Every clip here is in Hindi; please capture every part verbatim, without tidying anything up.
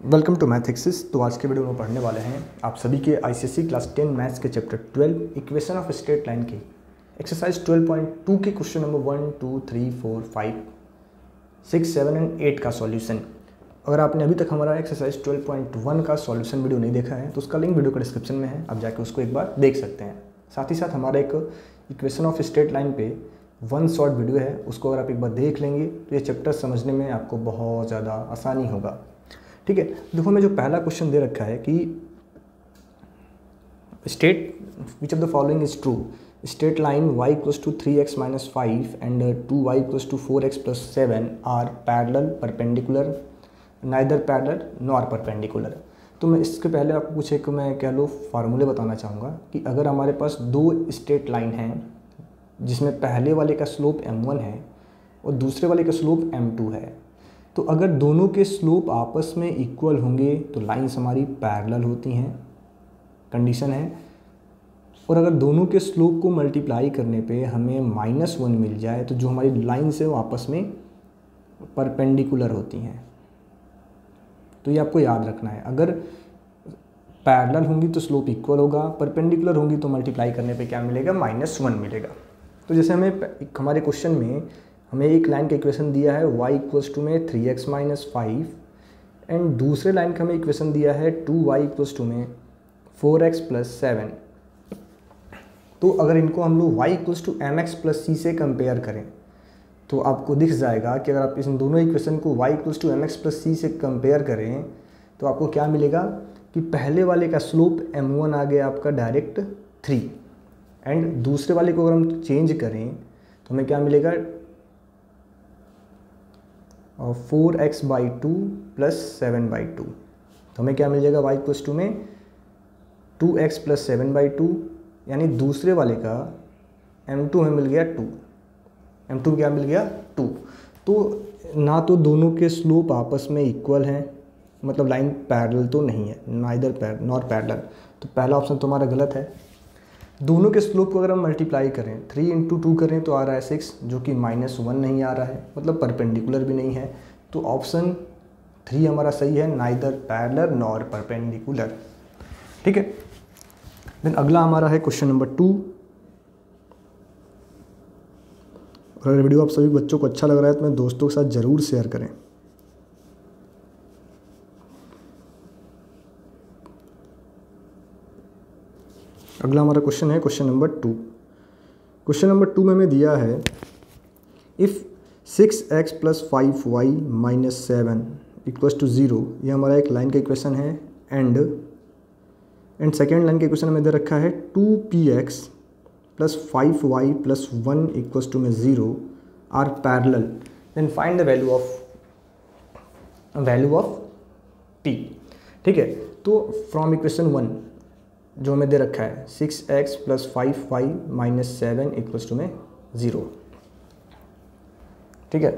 Welcome to मैथ्सिस। तो आज के वीडियो में पढ़ने वाले हैं आप सभी के आईसीएसई क्लास टेन मैथ्स के chapter twelve equation of straight line की एक्सरसाइज ट्वेल्व पॉइंट टू के question number one two three four five six seven and eight का सॉल्यूशन। अगर आपने अभी तक हमारा एक्सरसाइज ट्वेल्व पॉइंट वन का सॉल्यूशन वीडियो नहीं देखा है तो उसका लिंक वीडियो का डिस्क्रिप्शन में है, आप जाके उसको एक बार देख सकते हैं। साथ ही साथ हमारा एक इक्वेशन ऑफ स्ट्रेट लाइन पे वन शॉर्ट वीडियो है, उसको अगर आप एक बार देख लेंगे तो ये चैप्टर समझने में आपको बहुत ज़्यादा आसानी होगा। ठीक है, देखो हमें जो पहला क्वेश्चन दे रखा है कि state which of the following is true. Straight line y equals to three x minus five and two y equals to four x plus seven are parallel perpendicular neither parallel nor perpendicular. तो मैं इसके पहले आपको कुछ एक मैं कह लो फार्मूले बताना चाहूँगा कि अगर हमारे पास दो स्ट्रेट लाइन हैं जिसमें पहले वाले का स्लोप एम वन है और दूसरे वाले का स्लोप एम टू है, तो अगर दोनों के स्लोप आपस में इक्वल होंगे तो लाइंस हमारी पैरेलल होती हैं, कंडीशन है। और अगर दोनों के स्लोप को मल्टीप्लाई करने पे हमें माइनस वन मिल जाए तो जो हमारी लाइंस है वो आपस में परपेंडिकुलर होती हैं। तो ये आपको याद रखना है, अगर पैरेलल होंगी तो स्लोप इक्वल होगा, परपेंडिकुलर होंगी तो मल्टीप्लाई करने पे क्या मिलेगा, माइनस वन मिलेगा। तो जैसे हमें हमारे क्वेश्चन में हमें एक लाइन का इक्वेशन दिया है y इक्वल्स टू में three x minus five and दूसरे लाइन का हमें इक्वेशन दिया है टू वाई इक्वल्स टू में फोर एक्स प्लस सेवन। तो अगर इनको हम लोग y equals to M x plus c से कंपेयर करें तो आपको दिख जाएगा कि अगर आप इन दोनों इक्वेशन को y equals to M x plus c से कंपेयर करें तो आपको क्या मिलेगा कि पहले वाले का स्लोप एम वन आ गया आपका डायरेक्ट थ्री एंड दूसरे वाले को अगर हम चेंज करें तो हमें क्या मिलेगा और four x by two plus seven by two. तो हमें क्या मिल जाएगा y इक्वल्स टू में two x plus seven by two, यानी दूसरे वाले का एम टू हमें मिल गया टू, एम टू क्या मिल गया टू। तो ना तो दोनों के स्लोप आपस में इक्वल हैं, मतलब लाइन पैरेलल तो नहीं है, नाइदर पैर नॉर पैरेलल। तो पहला ऑप्शन तो हमारा गलत है। दोनों के स्लोप को अगर हम मल्टीप्लाई करें थ्री इंटू टू करें तो आ रहा है सिक्स, जो कि माइनस वन नहीं आ रहा है, मतलब परपेंडिकुलर भी नहीं है। तो ऑप्शन थ्री हमारा सही है, नाइदर पैरेलल नॉर परपेंडिकुलर। ठीक है, देन अगला हमारा है क्वेश्चन नंबर टू। अगर वीडियो आप सभी बच्चों को अच्छा लग रहा है तो मैं दोस्तों के साथ ज़रूर शेयर करें। अगला हमारा क्वेश्चन है question number two. Question number two में हमें दिया है if six x plus five y minus seven equals to zero. ये हमारा एक लाइन का इक्वेशन है एंड एंड सेकेंड लाइन का इक्वेशन हमें दे रखा है two p x plus five y plus one equals to में zero are parallel, then find the value of value of t. ठीक है, तो फ्रॉम इक्वेशन वन जो हमें दे रखा है six x plus five y minus seven equals to में ज़ीरो। ठीक है,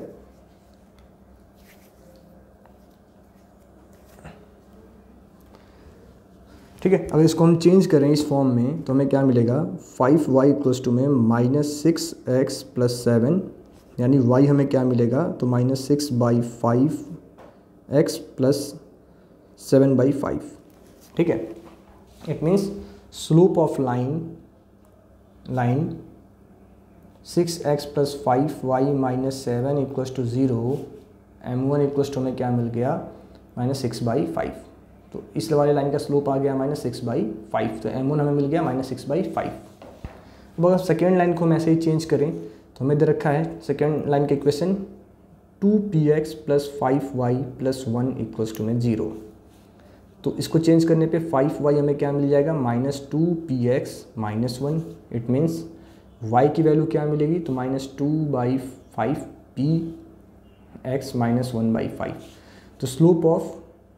ठीक है, अगर इसको हम चेंज करें इस फॉर्म में तो हमें क्या मिलेगा, फाइव वाई इक्वल्स टू में minus six x plus seven, यानी y हमें क्या मिलेगा तो minus six by five x plus seven by five. ठीक है, it means slope of line line six x plus five y minus seven equals to zero, m one equals to हमें क्या मिल गया माइनस सिक्स बाई फाइव। तो इस वाले लाइन का स्लोप आ गया माइनस सिक्स बाई फाइव, तो एम वन हमें मिल गया माइनस सिक्स बाई फाइव। अब अगर सेकेंड लाइन को हम ऐसे ही चेंज करें तो हमें दे रखा है सेकेंड लाइन का equation two p x plus five y plus one equals to में ज़ीरो। तो इसको चेंज करने पे फाइव वाई हमें क्या मिल जाएगा minus two p x minus one. It means y की वैल्यू क्या मिलेगी तो minus two by five p x minus one by five. तो slope of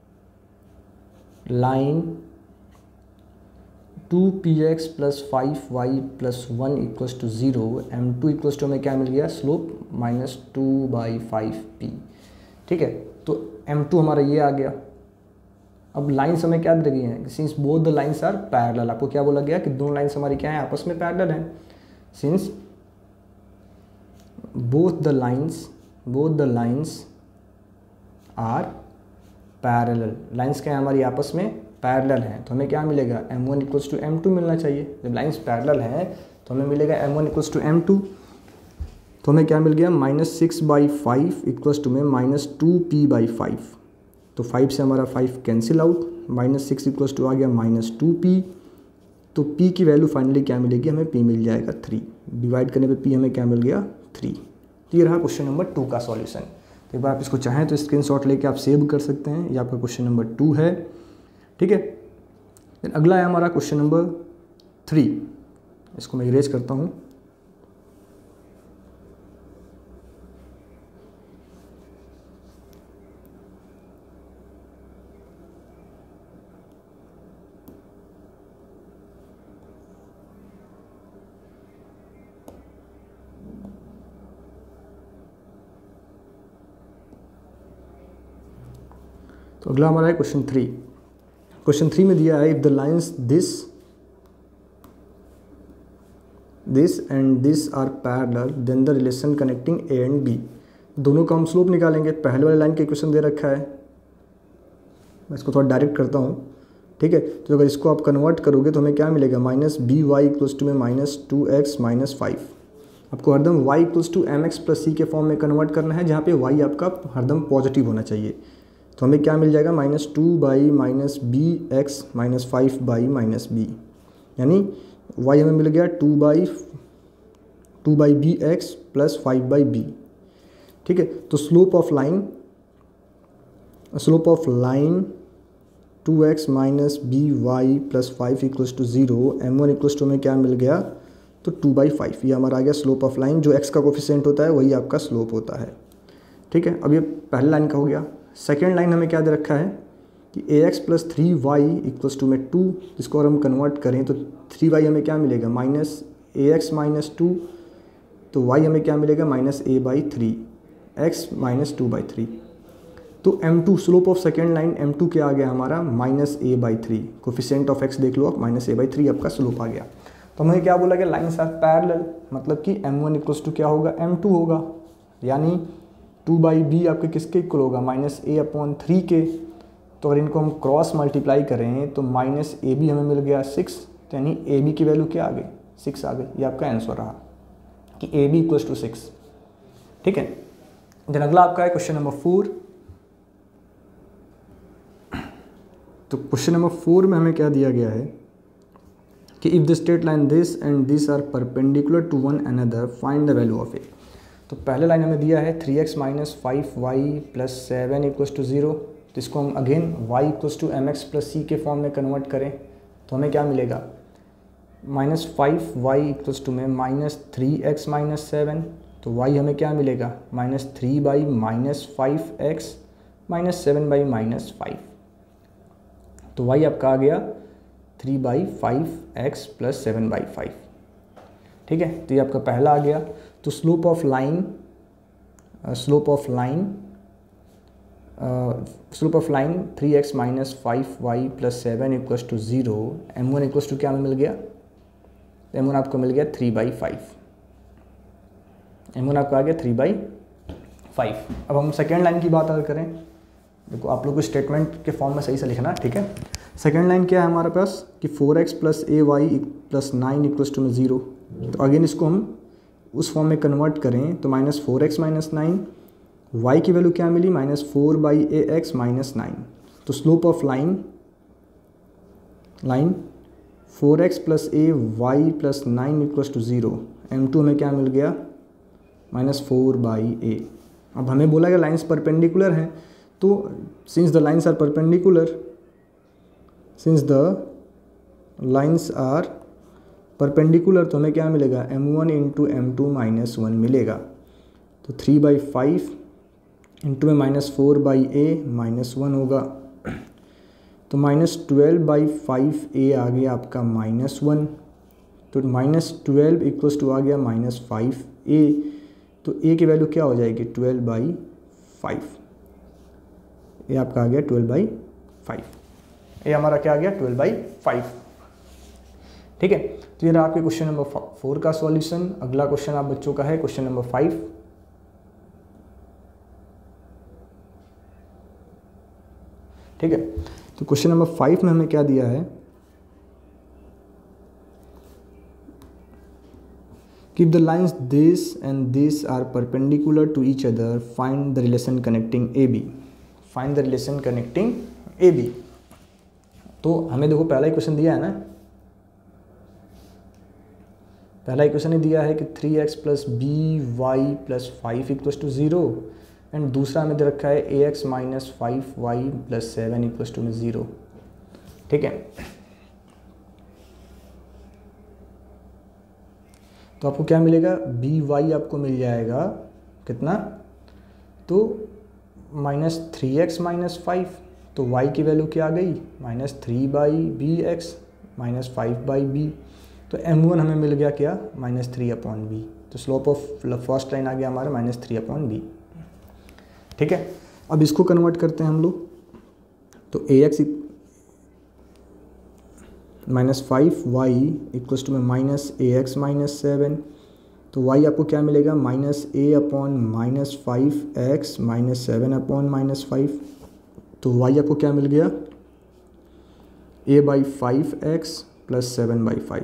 line two p x plus five y plus one equals to zero, m two equals to हमें क्या मिल गया slope minus two by five p. ठीक है, तो एम टू हमारा ये आ गया। अब लाइन्स हमें क्या दे गई हैं, since both the lines are parallel. आपको क्या बोला गया कि दोनों लाइन्स हमारी क्या है, आपस में पैरेलल हैं। Since both the lines both the lines are parallel. Lines क्या है हमारी आपस में पैरेलल हैं, तो हमें क्या मिलेगा m one equals to m two मिलना चाहिए। जब लाइंस पैरेलल हैं तो हमें मिलेगा m one equals to m two, तो हमें क्या मिल गया minus six by five equals to में minus two p by five. तो फाइव से हमारा five cancel out, minus six equals to आ गया माइनस टू पी। तो p की वैल्यू फाइनली क्या मिलेगी हमें, p मिल जाएगा थ्री। डिवाइड करने पे p हमें क्या मिल गया थ्री। तो ये रहा क्वेश्चन नंबर टू का सॉल्यूशन। तो एक बार आप इसको चाहें तो स्क्रीनशॉट लेके आप सेव कर सकते हैं, ये आपका क्वेश्चन नंबर टू है। ठीक है, फिर अगला है हमारा क्वेश्चन नंबर थ्री। इसको मैं इरेज करता हूँ। तो अगला हमारा है क्वेश्चन थ्री। क्वेश्चन थ्री में दिया है if the lines this this and this are parallel then the relation connecting a and b. दोनों का हम स्लोप निकालेंगे। पहले वाले लाइन का इक्वेशन दे रखा है, मैं इसको थोड़ा डायरेक्ट करता हूँ। ठीक है, तो अगर इसको आप कन्वर्ट करोगे तो हमें क्या मिलेगा minus b y equals to में minus two x minus five. आपको हरदम y equals to M x plus सी के फॉर्म में कन्वर्ट करना है, जहाँ पे y आपका हरदम पॉजिटिव होना चाहिए। तो हमें क्या मिल जाएगा minus two by minus B x minus five by minus b, यानी y हमें मिल गया two by two by b x plus five by b. ठीक है, तो slope of line slope of line two x minus b y plus five equals to zero, m one equals to में क्या मिल गया तो टू बाई फाइव। ये हमारा आ गया स्लोप ऑफ लाइन। जो x का कोफिशिएंट होता है वही आपका स्लोप होता है। ठीक है, अब ये पहले लाइन का हो गया। सेकेंड लाइन हमें क्या दे रखा है कि a x plus three y equals to में टू, जिसको अगर हम कन्वर्ट करें तो थ्री वाई हमें क्या मिलेगा minus a x minus two, तो वाई हमें क्या मिलेगा minus a by three x minus two by three. तो M two slope of second line m two क्या आ गया हमारा minus a by three. Coefficient of x देख लो आप, माइनस ए बाई थ्री आपका स्लोप आ गया। तो हमें क्या बोला गया लाइन्स आर पैरेलल, मतलब कि एम वन इक्वल्स टू क्या होगा एम टू होगा, यानी टू बाई बी आपके किसके इक्वल होगा माइनस ए अपॉन थ्री के। तो अगर इनको हम क्रॉस मल्टीप्लाई करें तो माइनस ए बी हमें मिल गया सिक्स, तो यानी ए बी की वैल्यू क्या आ गई सिक्स आ गई। ये आपका आंसर रहा कि a b equals to six. ठीक है, देन अगला आपका है क्वेश्चन नंबर फोर। तो क्वेश्चन नंबर फोर में हमें क्या दिया गया है कि if the straight line this and this are perpendicular to one another find the value of a. तो पहले लाइन हमें दिया है three x minus five y plus seven equals to zero. तो इसको हम again y equals to M x plus सी के फॉर्म में कन्वर्ट करें तो हमें क्या मिलेगा minus five y equals to में minus three x minus seven. तो y हमें क्या मिलेगा minus three by minus five x minus seven by minus five. तो y आपका आ गया three by five x plus seven by five. ठीक है, तो ये आपका पहला आ गया। तो slope of line slope of line slope of line three x minus five y plus seven equals to zero, m one equals to क्या हमें मिल गया एम वन आपको मिल गया three by five. M one आपको आ गया थ्री बाई फाइव। अब हम सेकेंड लाइन की बात अगर करें, देखो आप लोग को स्टेटमेंट के फॉर्म में सही से लिखना। ठीक है, सेकेंड लाइन क्या है हमारे पास कि four x plus a Y plus nine equals to में ज़ीरो। तो अगेन इसको हम उस फॉर्म में कन्वर्ट करें तो minus four x minus nine, y की वैल्यू क्या मिली minus four by a x minus nine. तो slope of line line four x plus a Y plus nine equals to zero, m two हमें क्या मिल गया माइनस फोर बाई ए। अब हमें बोला गया लाइन्स परपेंडिकुलर हैं, तो since the lines are perpendicular since the lines are perpendicular तो हमें क्या मिलेगा m one into M two minus one मिलेगा। तो थ्री बाई फाइव इंटू में minus four by a minus one होगा। तो minus twelve by five a आ गया आपका माइनस वन। तो माइनस ट्वेल्व इक्वल्स टू आ गया माइनस फाइव ए। तो ए की वैल्यू क्या हो जाएगी ट्वेल्व बाई फाइव। ये आपका आ गया ट्वेल्व बाई फाइव। ये हमारा क्या आ गया ट्वेल्व बाई फाइव। ठीक है, तो ये रहा आपके क्वेश्चन नंबर फोर का सॉल्यूशन। अगला क्वेश्चन आप बच्चों का है क्वेश्चन नंबर फाइव। ठीक है। तो क्वेश्चन नंबर फाइव में हमें क्या दिया है कि if the lines this and this are perpendicular to each other, find the relation connecting A B. Find the relation connecting A B. तो हमें देखो पहला इक्वेशन दिया है ना, पहला इक्वेशन ही दिया है कि three x plus b y plus five equals to zero, and दूसरा हमें दे रखा है a x minus five y plus seven equals to zero. ठीक है, तो आपको क्या मिलेगा, बी वाई आपको मिल जाएगा कितना, तो minus three x minus five, तो y की वैल्यू क्या आ गई, minus three by b x minus five by b, तो एम वन हमें मिल गया क्या, माइनस थ्री अपॉन बी। तो स्लोप ऑफ फर्स्ट लाइन आ गया हमारा माइनस थ्री अपॉन बी। ठीक है, अब इसको कन्वर्ट करते हैं हम लोग, तो a x minus five y equals to में minus a x minus seven, तो y आपको क्या मिलेगा, minus a upon minus five x minus seven upon minus five, तो y आपको क्या मिल गया, a by five x plus seven by five,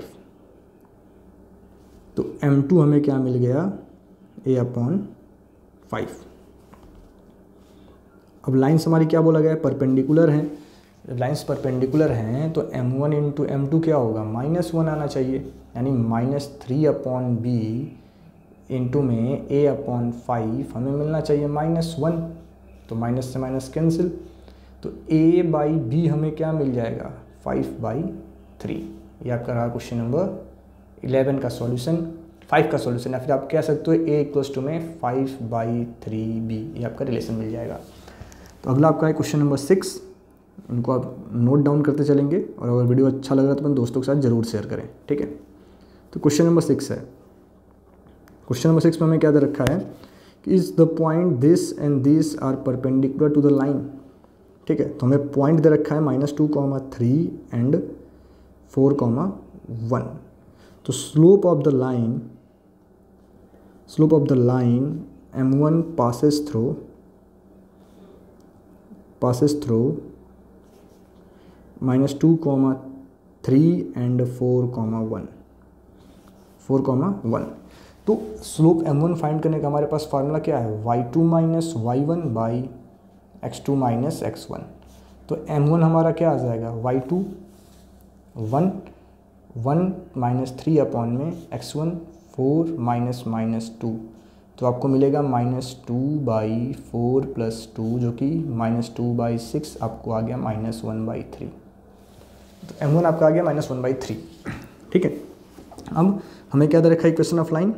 तो एम टू हमें क्या मिल गया, a अपॉन फाइव। अब लाइन्स हमारी क्या बोला गया है, परपेंडिकुलर हैं, लाइन्स परपेंडिकुलर हैं तो M one into M two क्या होगा, माइनस वन आना चाहिए, यानी minus three upon b into में a अपॉन फाइव हमें मिलना चाहिए माइनस वन, तो माइनस से माइनस कैंसिल, तो a बाई बी हमें क्या मिल जाएगा, फाइव बाई थ्री। ये आपका रहा क्वेश्चन नंबर इलेवन का सॉल्यूशन, फाइव का सॉल्यूशन, या फिर आप कह सकते हो a इक्वल्स टू में फाइव बाई थ्री बी, ये आपका रिलेशन मिल जाएगा। तो अगला आपका है क्वेश्चन नंबर सिक्स, इनको आप नोट डाउन करते चलेंगे, और अगर वीडियो अच्छा लग रहा है तो अपने दोस्तों के साथ ज़रूर शेयर करें। ठीक है, तो क्वेश्चन नंबर सिक्स है, क्वेश्चन नंबर सिक्स में हमें क्या दे रखा है कि is the point this and this are perpendicular to the line. ठीक है, तो हमें पॉइंट दे रखा है minus two comma three and four comma one, तो slope of the line slope of the line m one passes through passes through minus two comma three and four comma one four comma one. तो स्लोप एम वन फाइंड करने का हमारे पास फार्मूला क्या है, Y two minus Y one by X two minus X one, तो एम वन हमारा क्या आ जाएगा, Y two one one minus three upon में X one four minus minus two, तो आपको मिलेगा minus two by four plus two, जो कि माइनस टू बाई सिक्स, आपको आ गया माइनस वन बाई थ्री, तो एम वन आपका आ गया माइनस वन बाई थ्री। ठीक है, अब हमें क्या दे रखा है, equation of line,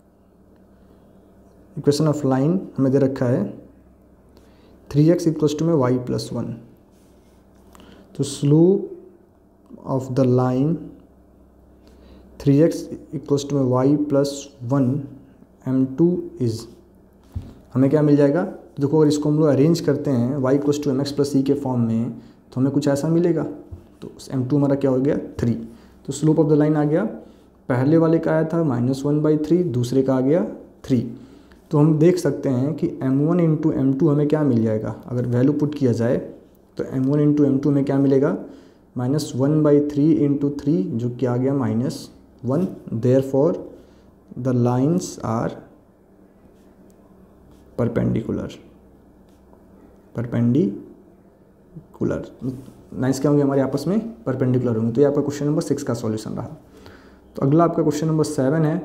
equation of line हमें दे रखा है थ्री एक्स इक्वल्स टू में वाई प्लस वन, तो slope of the line three X equals to में Y plus one M two is, हमें क्या मिल जाएगा, देखो अगर इसको हम लोग अरेंज करते हैं Y equals to M x plus सी के फॉर्म में, तो हमें कुछ ऐसा मिलेगा, तो एम टू हमारा क्या हो गया, थ्री, तो स्लोप ऑफ द लाइन आ गया, पहले वाले का आया था माइनस वन बाई थ्री, दूसरे का आ गया थ्री, तो हम देख सकते हैं कि M one into M two हमें क्या मिल जाएगा, अगर वैल्यू पुट किया जाए तो M one into M two में क्या मिलेगा, minus one by three into three, जो कि आ गया minus one, therefore the lines are perpendicular perpendicular lines क्या होंगे हमारे आपस में, परपेंडिकुलर होंगे। तो ये आपका क्वेश्चन नंबर सिक्स का सॉल्यूशन रहा। तो अगला आपका क्वेश्चन नंबर सेवन है।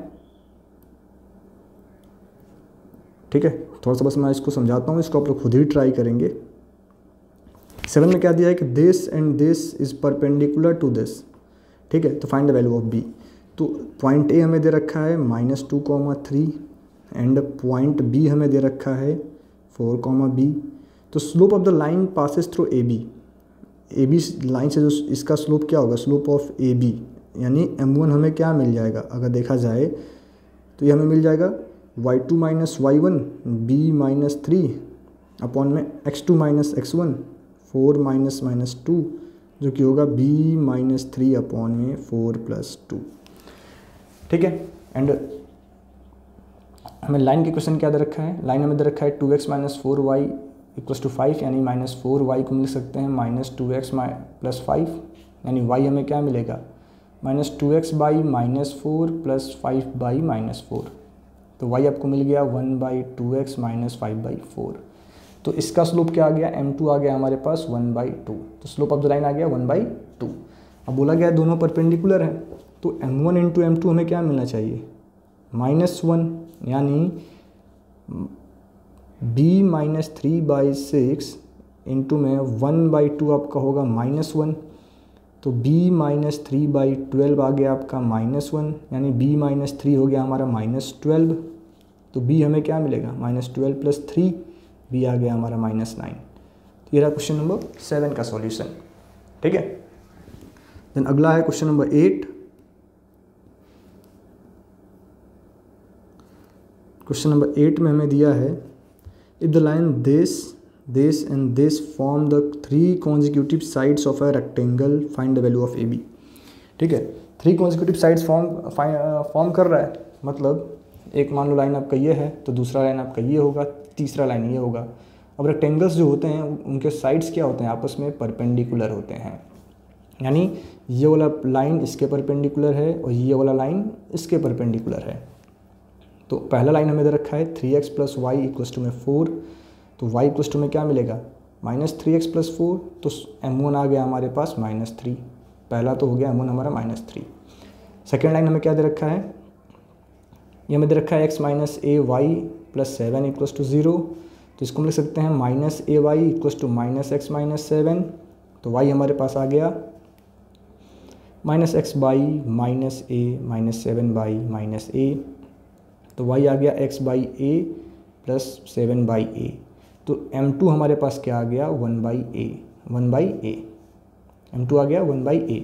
ठीक है, थोड़ा सा बस मैं इसको समझाता हूँ, इसको आप लोग खुद ही ट्राई करेंगे। सेवन में क्या दिया है कि this and this is perpendicular to this. ठीक है, तो find the value of B. तो पॉइंट ए हमें दे रखा है minus two comma three and point B हमें दे रखा है फोर कॉमा बी। तो slope of the line passes through A B. A B line से जो इसका स्लोप क्या होगा, स्लोप ऑफ ए बी, यानी एम वन हमें क्या मिल जाएगा, अगर देखा जाए तो ये हमें मिल जाएगा Y two minus Y one B minus three upon में X two minus X one four minus minus two, जो कि होगा बी माइनस थ्री अपॉन में फोर प्लस टू। ठीक है, एंड हमें लाइन के क्वेश्चन क्या दे रखा है, लाइन हमें दे रखा है two x minus four Y equals to five, यानी माइनस फोर वाई को मिल सकते हैं minus two x plus five, यानी वाई हमें क्या मिलेगा minus two X by minus four plus five by minus four. तो वाई आपको मिल गया one by two x minus five by four. तो इसका स्लोप क्या आ गया, एम टू आ गया हमारे पास वन बाई टू। तो स्लोप ऑफ द लाइन आ गया वन बाई टू। अब बोला गया दोनों परपेंडिकुलर हैं, तो M one into M two हमें क्या मिलना चाहिए माइनस वन, यानी B minus three by six into में वन बाई टू आपका होगा माइनस वन। तो b minus three by twelve आ गया आपका माइनस वन, यानी b माइनस थ्री हो गया हमारा माइनस ट्वेल्व। तो b हमें क्या मिलेगा minus twelve plus three, b आ गया हमारा माइनस नाइन। तो ये रहा क्वेश्चन नंबर सेवन का सॉल्यूशन। ठीक है, देन अगला है question number eight. Question number eight में हमें दिया है if the line this this and this form the three consecutive sides of a rectangle, find the value of A B। ठीक है, three consecutive sides form form कर रहा है, मतलब एक मान लो लाइन आपका ये है तो दूसरा लाइन आपका ये होगा, तीसरा लाइन ये होगा। अब रेक्टेंगल्स जो होते हैं उनके साइड्स क्या होते हैं आपस में परपेंडिकुलर होते हैं, यानी ये वाला लाइन इसके परपेंडिकुलर है और ये वाला लाइन इसके परपेंडिकुलर है। तो पहला लाइन हमें दे रखा है three x plus Y equals to में फोर, तो y इक्वल्स टू में क्या मिलेगा minus three x plus four. तो एम वन आ गया हमारे पास माइनस थ्री, पहला तो हो गया एम वन हमारा माइनस थ्री। सेकेंड लाइन हमें क्या दे रखा है, ये हमें दे रखा है x minus A Y plus seven equals to zero. तो इसको हम लिख सकते हैं minus A Y equals to minus X minus seven. तो y हमारे पास आ गया minus X by minus A minus seven by minus A. तो y आ गया x by A plus seven by A. तो एम टू हमारे पास क्या आ गया one by A, one by A, M to आ गया one by A,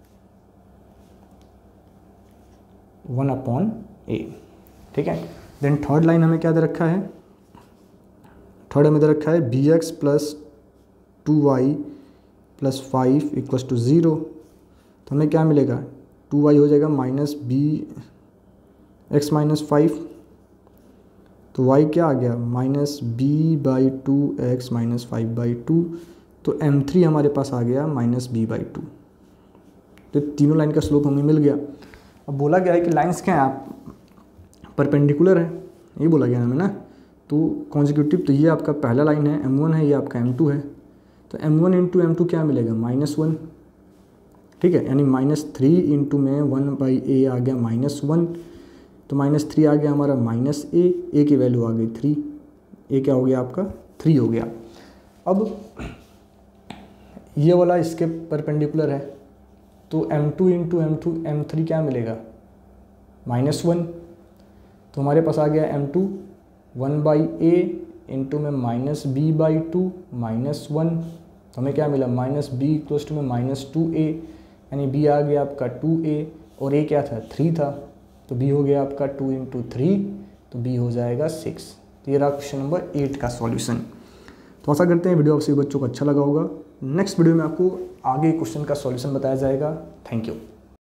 one upon A. ठीक है, देन थर्ड लाइन हमें क्या दे रखा है, थर्ड हमें दे रखा है B x plus two Y plus five equals to zero. तो हमें क्या मिलेगा टू वाई हो जाएगा minus B x minus five. तो y क्या आ गया minus B by two x minus five by two. तो एम थ्री हमारे पास आ गया माइनस बी बाई टू। तो तीनों लाइन का स्लोप हमें मिल गया। अब बोला गया है कि लाइंस क्या हैं आप परपेंडिकुलर है, ये बोला गया हमें ना। तो कॉन्जिक्यूटिव, तो ये आपका पहला लाइन है एम वन है, ये आपका एम टू है। तो M one into M two क्या मिलेगा माइनस वन। ठीक है, यानी माइनस थ्री इंटू में वन बाई ए आ गया माइनस वन। तो माइनस थ्री आ गया हमारा माइनस ए, ए की वैल्यू आ गई थ्री, ए क्या हो गया आपका थ्री हो गया। अब ये वाला इसके परपेंडिकुलर है, तो M two into M two M three क्या मिलेगा माइनस वन। तो हमारे पास आ गया M two one by A into में minus B by two minus one. तो हमें क्या मिला माइनस बी इक्वल्स टू में माइनस टू ए, यानी बी आ गया आपका टू ए और ए क्या था थ्री था। तो b हो गया आपका टू इंटू थ्री, तो b हो जाएगा सिक्स। तो ये रहा क्वेश्चन नंबर एट का सॉल्यूशन। तो आशा करते हैं वीडियो आप सभी बच्चों को अच्छा लगा होगा। नेक्स्ट वीडियो में आपको आगे क्वेश्चन का सॉल्यूशन बताया जाएगा। Thank you.